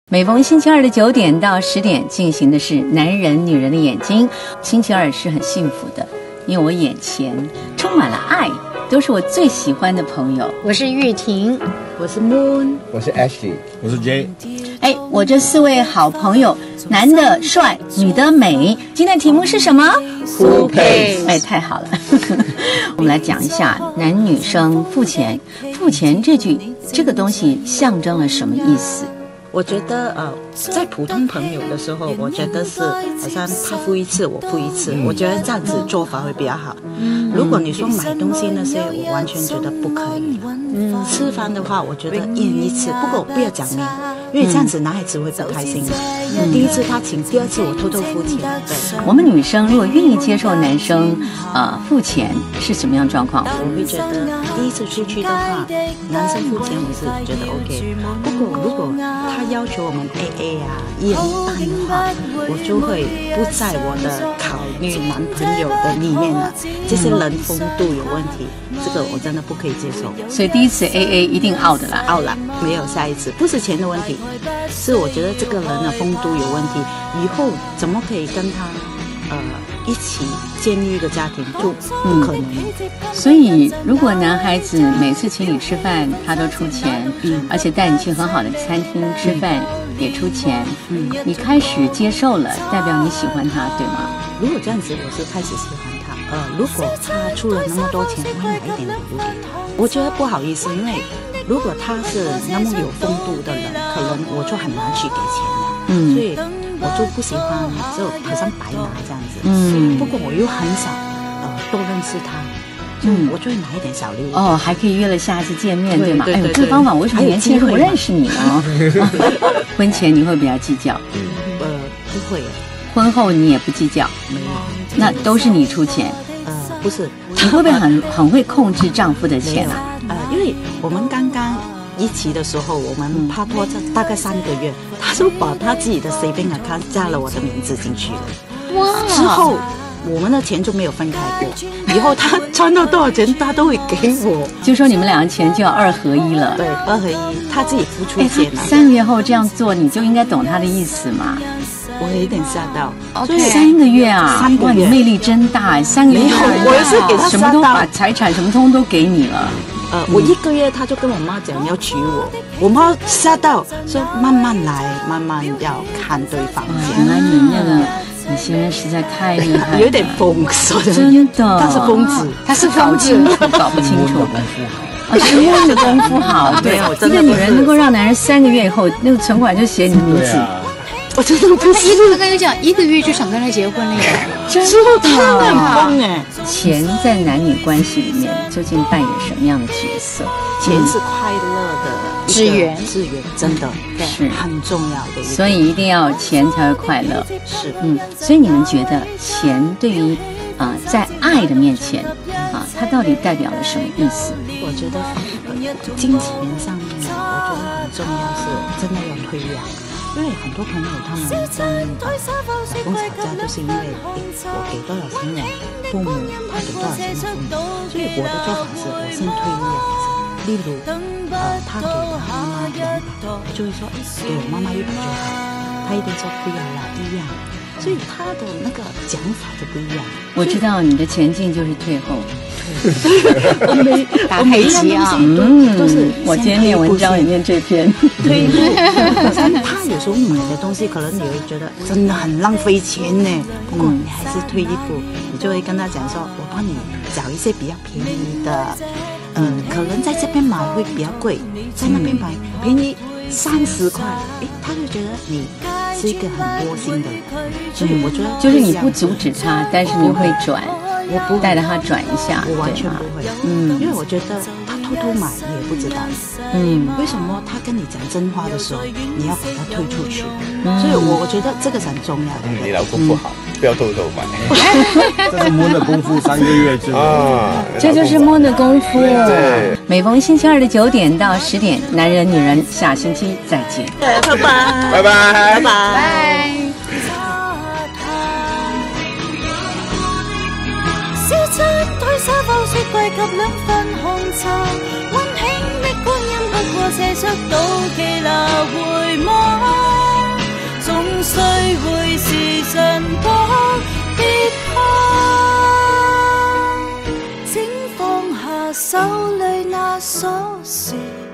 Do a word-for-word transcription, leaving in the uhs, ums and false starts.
每逢星期二的九点到十点进行的是男人女人的眼睛。星期二是很幸福的，因为我眼前充满了爱，都是我最喜欢的朋友。 我是玉婷， 我是 Moon， 我是 Ashley， 我是 J。 哎，我这四位好朋友，男的帅，女的美。今天的题目是什么？ 互配。 哎，太好了。我们来讲一下男女生付钱。付钱这句这个东西象征了什么意思？ 我觉得呃，在普通朋友的时候，我觉得是好像他付一次，我付一次，嗯、我觉得这样子做法会比较好。嗯、如果你说买东西那些，我完全觉得不可以。嗯，吃饭的话，我觉得一人一次，不过不要讲明，因为这样子男孩子会不开心的。嗯、第一次他请，第二次我偷偷付钱。对， 我们女生如果愿意接受男生呃付钱，是什么样的状况？ 我会觉得第一次出去的话，男生付钱我是觉得 OK。不过如果他要求我们 A A 啊，一人一半的话，我就会不在我的考虑男朋友的里面了。这些人风度有问题，这个我真的不可以接受。 所以第一次 A A 一定 out 的啦 ，out 了，没有下一次，不是钱的问题，是我觉得这个人的风度有问题，以后怎么可以跟他呃一起建立一个家庭，就不可能。 嗯、所以如果男孩子每次请你吃饭他都出钱，嗯，而且带你去很好的餐厅吃饭、嗯、也出钱，嗯，你开始接受了，代表你喜欢他，对吗？ 如果这样子，我是开始喜欢他。呃，如果他出了那么多钱，我会买一点礼物给他。我觉得不好意思，因为如果他是那么有风度的人，可能我就很难去给钱了。嗯，所以我就不喜欢就好像白拿这样子。嗯，不过我又很想呃多认识他。嗯，我就会拿一点小礼物哦， 还可以约了下次见面， 对, 对吗？ 对对对哎，这个方法为什么年轻人不认识你呢？婚前你会比较计较？ 嗯，呃，不会。 婚后你也不计较？ 没有， 那都是你出钱？ 呃，不是， 你会不会很很会控制丈夫的钱啊？ 呃，因为我们刚刚一起的时候，我们拍拖大概三个月，他就把他自己的 saving account 加了我的名字进去了。哇！之后我们的钱就没有分开过，以后他赚到多少钱，他都会给我。 就说你们两个钱就要二合一了。 对，二合一，他自己付出钱了。 三个月后这样做，你就应该懂他的意思嘛。 我有点吓到， 所以三个月啊， 三个月， 哇，你魅力真大！三个月， 我也是给他什么都把财产什么通都给你了。 呃，我一个月他就跟我妈讲要娶我，我妈吓到说慢慢来，慢慢要看对方。 原来你那个你先生实在太厉害了， 有点疯， 真的， 他是疯子， 他是搞不清楚，搞不清楚。啊，是摸的功夫好，对，一个女人能够让男人三个月以后那个存款就写你的名字。 我真的不是， 他刚刚讲一个月就想跟他结婚了呀， 真的很疯哎！ 钱在男女关系里面究竟扮演什么样的角色？ 钱是快乐的资源， 资源真的是很重要的， 所以一定要钱才会快乐。 是，嗯， 所以你们觉得钱对于啊、呃、在爱的面前啊，它到底代表了什么意思？ 我觉得金钱上面，我觉得很重要，是真的要推养。因为很多朋友他们跟老公吵架，就是因为我给多少钱我父母，他给多少钱我父母，所以我的做法是我先推两次。例如，呃，他给他妈妈两百，我就会说给我妈妈一百就好，他一定说不要啦，一样。所以他的那个讲法就不一样。 我知道你的前进就是退后。 我没打黑棋啊， 嗯，都是我今天念文章里面这篇退步。他有时候买的东西，可能你会觉得真的很浪费钱呢。不过你还是退一步，你就会跟他讲说，我帮你找一些比较便宜的，嗯，可能在这边买会比较贵，在那边买便宜三十块，诶，他就觉得你是一个很窝心的人，所以我觉得就是你不阻止他，但是你会转。我不带着他转一下， 我完全不会。嗯，因为我觉得他偷偷买你也不知道。嗯，为什么他跟你讲真话的时候，你要把他推出去？嗯、所以我我觉得这个是很重要的。 嗯，你老公不好，嗯、不要偷偷买。 这是摸的功夫，三个月就啊， 这就是摸的功夫。对，每逢星期二的九点到十点，男人女人，下星期再见。 拜拜， 拜拜， 拜拜。 小餐推沙包雪櫃及兩份紅茶，溫馨的光陰不過射出到期拿回嗎？ 人講，別怕，請放下手裏那鎖匙。